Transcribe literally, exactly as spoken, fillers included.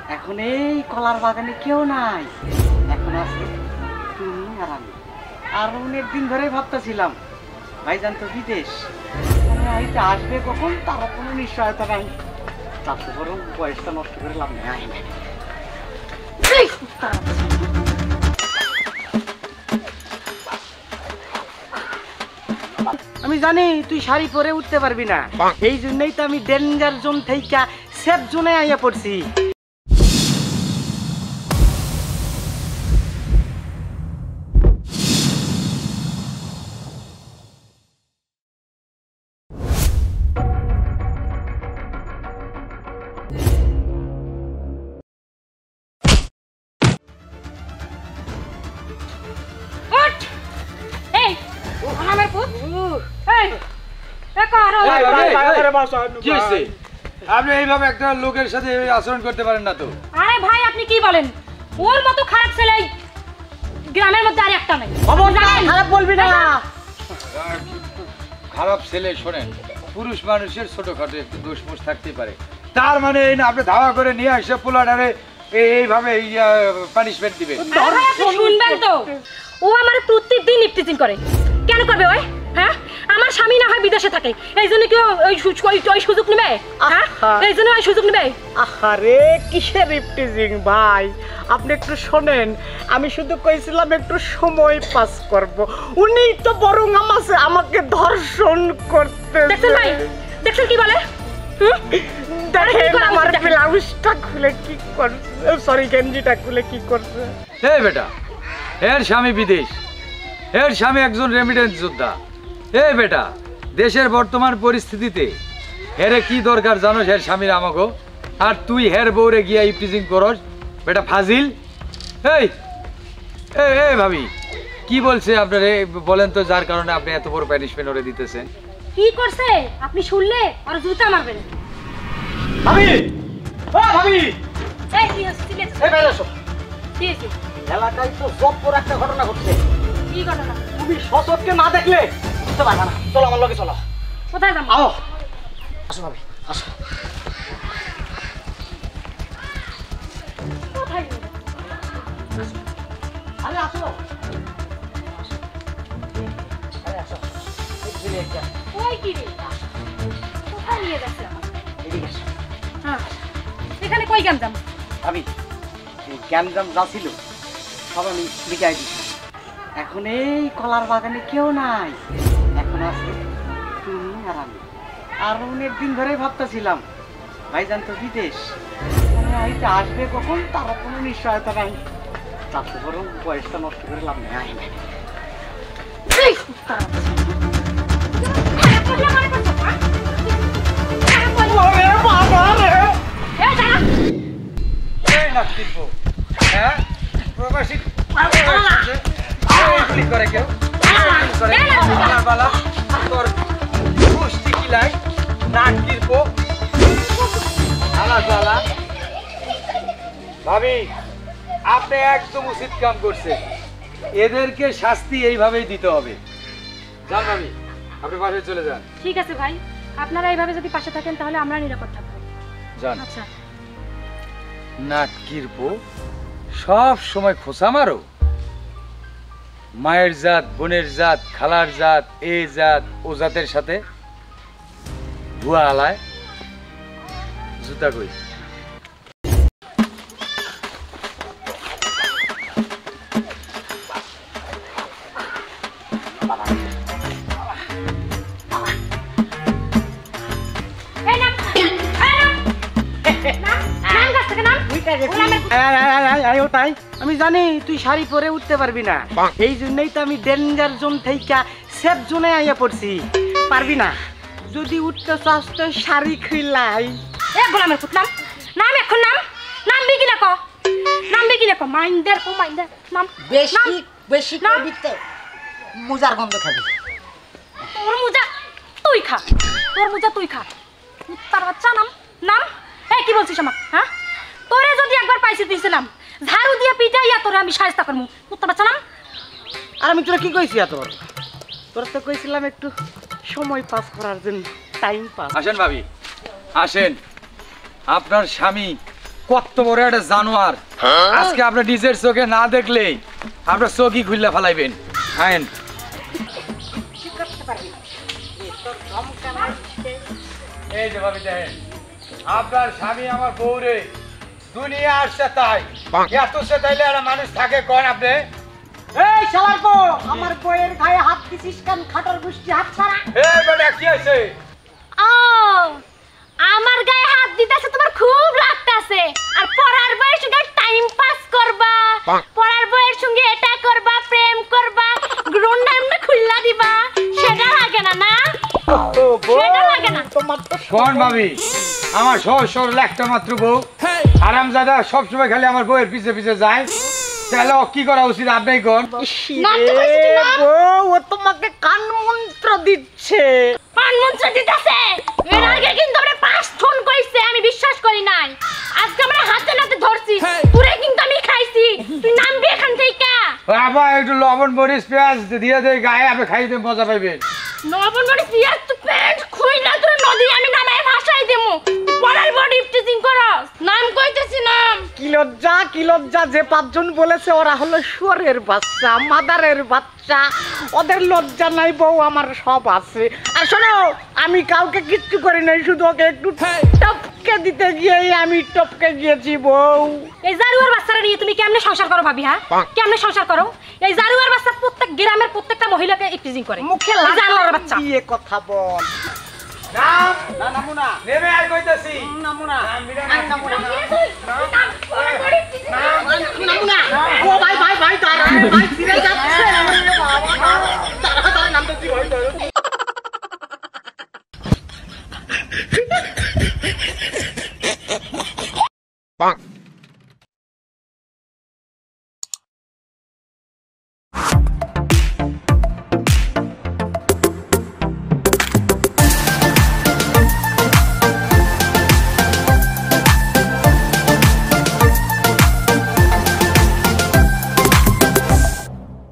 এখন এই কলার বাগানে কেউ নাই, এখন আছে তুমি আর আমি। আর অনেক দিন ধরে ভাবতেছিলাম ভাইজান তো বিদেশ, আসবে কখন তার কোনো নিশ্চয়তা নাই। তারপর বরং বয়সটা নষ্ট করে লাভ নেই। আমি জানি তুই শাড়ি পরে উঠতে পারবি না, এই জন্যই তো আমি ডেঞ্জার জোন থেকে সেফ জোনে আইয়া পড়ছি। আপনি এইভাবে একটা লোকের সাথে আচরণ করতে পারেন না তো। আরে ভাই আপনি কি বলেন, ওর মতো খারাপ ছেলে গ্রামের মধ্যে আর একটা নেই। খারাপ বলবি না। খারাপ ছেলে শোনেন, পুরুষ মানুষের ছোটখাটো একটু দোষ মোষ থাকতেই পারে, তার মানে এই না আপনি ধাওয়া করে নিয়ে আসে পোলাটারে এইভাবে পানিশমেন্ট দিবে। শুনবেন তো, ও আমার প্রতিদিন ইফটিজিং করে। কেন করবে ওই? হ্যাঁ, আমার স্বামী না হয় বিদেশে থাকে, এই জন্য কি ওই ওই সুযোগ নেবে? হ্যাঁ, এই জন্য ওই সুযোগ নেবে। আরে কিসের ইফটিজিং ভাই, আপনি একটু শোনেন। আমি শুধু কইছিলাম একটু সময় পাস করব, উনি তো বরং আমাকে আমাকে ধর্ষণ করতে। দেখছেন ভাই, দেখছেন কি বলে? দেখেন আমার ব্লাউজটা খুলে কি করছে, সরি গেঞ্জিটা খুলে কি করছে। এই বেটা, এর স্বামী বিদেশ, এর স্বামী একজন রেমিটেন্স যোদ্ধা। এই বেটা, দেশের বর্তমান পরিস্থিতিতে হেরে কি দরকার জানো হের স্বামীর আমাকে, আর তুই হের বউরে গিয়া ইফটিজিং করস বেটা ফাজিল। এই এই ভাবি কি বলছে আপনার, বলেন তো যার কারণে আপনি এত বড় প্যানিশমেন্ট ওরে দিতেছেন। কি করছে আপনি শুনলে আর জুতা মারবেন। ভাবি ও ভাবি, এই কি হচ্ছে? এই বাইরে এসো। কি হচ্ছে? এলাকায় তো জব্বর একটা ঘটনা ঘটছে। কি ঘটনা? তুমি সচক্ষে না দেখলে বুঝতে পারবা না। চলো আমার লগে চলো। কোথায় যাবো? আও আসো ভাবি আসো। কোথায় যাবো? আরে আসো, আরে আসো। এই যে একটা ওই কি রে, কোথায় নিয়ে যাচ্ছে আমার? এদিকে আসো। হ্যাঁ, এখানে কই গ্যাঞ্জাম? ভাবি এই গ্যাঞ্জাম যা ছিল সব আমি লিখাই দিচ্ছি। এখন এই কলার বাগানে কেউ নাই, এখন আছে তুমি আর আমি। আর অনেক দিন ধরে ভাবতেছিলাম ভাইজান তো বিদেশ, হয়তো আসবে কখন তার কোনো নিশ্চয়তা নাই। তারপর বরং বয়সটা নষ্ট করে লাভ নেই। ভাবি আপনি একদম উচিত কাম করছেন, এদেরকে শাস্তি এইভাবেই দিতে হবে। যান ভাবি, আপনি বাসায় চলে যান। ঠিক আছে ভাই, আপনারা এইভাবে যদি পাশে থাকেন তাহলে আমরা নিরাপদ থাকবো। যান। আচ্ছা। নাটকির পো সব সময় খোঁচা মারো, মায়ের জাত, বোনের জাত, খালার জাত, এই জাত ও জাতের সাথে ভুয়া আলায়। জুতা কই? আমি জানি তুই শাড়ি পরে উঠতে পারবি না, এই জন্যই তো আমি ডেঞ্জার জোন থেকে সেফ জোনে আইয়া পড়ছি। পারবি না, যদি উঠতে চাস তো শাড়ি খুইলাই। এ গোলামের পুত নাম, নাম এখন নাম, নামবি কি না ক, নামবি কি না ক, মাইন্ডার কো মাইন্ডার নাম। বেশি বেশি করবি তো মুজার গন্ধ খাবি। তোর মুজা তুই খা, তোর মুজা তুই খা, তার বাচ্চা নাম নাম। এই কি বলছিস আমার? হ্যাঁ, তোরে যদি একবার পাইছি দিয়েছিলাম ঝাড়ু দিয়ে পিটাইয়া তোরে আমি সাজতা করবো। তোর বাচ্চা নাম। আর আমি তোরা কি কইছি? তোর তোর তো কইছিলাম একটু সময় পাস করার জন্য, টাইম পাস। আসেন ভাবি আসেন, আপনার স্বামী কত বড় একটা জানোয়ার। আজকে আপনি নিজের চোখে না দেখলেই আপনার চোখই খুললে ফেলাইবেন। আইন এই যে ভাবি দেখেন, আপনার স্বামী আমার বউরে দুনিয়া আসছে তাই এত সে তাইলে একটা মানুষ থাকে কোন আপনি? এই শালার পো আমার বইয়ের গায়ে হাত দিছিস কেন? খাটার গুষ্টি হাত ছাড়া। এই বেটা কি হইছে? ও আমার গায়ে হাত দিতেছে তোমার খুব লাগতাছে। আর পড়ার বয়সে টাইম পাস করবা, পড়ার বয়সের সঙ্গে এটা করবা, প্রেম করবা, গ্রোন নাম না খুললা দিবা, সেটা লাগে না না? সেটা লাগে না তোমার তো কোন ভাবি? আমার সহজ সরল একটা মাত্র বউ, আরামজাদা সবসময় খালি আমার বউয়ের পিছে পিছে যায়। তাহলে ও কি করা উচিত আপনি কোন? নাম তো কইছিস না? বউ ও তোমাকে কান মন্ত্র দিচ্ছে। পান মন্ত্র দিতেছে। এর আগে কিন্তু আমরা পাঁচ ফোন কইছে, আমি বিশ্বাস করি নাই। আজকে আমরা হাতে নাতে ধরছি, পুরে কিন্তু আমি খাইছি। তুই নামবি এখান থেকে। আবার একটু লবণ মরিচ পেঁয়াজ দিয়ে দেয় গায়ে, আপনি খাইতে মজা পাইবেন। নবন বডি পিয়াজ তো প্যান্ট খুইলা তোর নদী আমি নামায় ভাষাই দেমু। পড়ার বডি টিচিং করস। নাম কইতেছি নাম। কি লজ্জা কি লজ্জা, যে পাঁচজন বলেছে ওরা হলো শুয়োরের বাচ্চা, মাদারের বাচ্চা, ওদের লজ্জা নাই। বউ আমার সব আছে। আর শোনো, আমি কাউকে কিচ্ছু করি নাই, শুধু ওকে একটু টপকে দিতে গিয়ে আমি টপকে গিয়েছি। বউ এই জারুয়ার বাচ্চারা নিয়ে তুমি কেমনে সংসার করো ভাবি? হ্যাঁ কেমনে সংসার করো? এই জারুয়ার বাচ্চা প্রত্যেক গ্রামের প্রত্যেকটা মহিলাকে টিচিং করে। মুখে এই জারুয়ার বাচ্চা দিয়ে কথা বল। নাম না নামু না, নেমে আর কইতাছি নামু না, নাম বিনা আর নামু না। নাম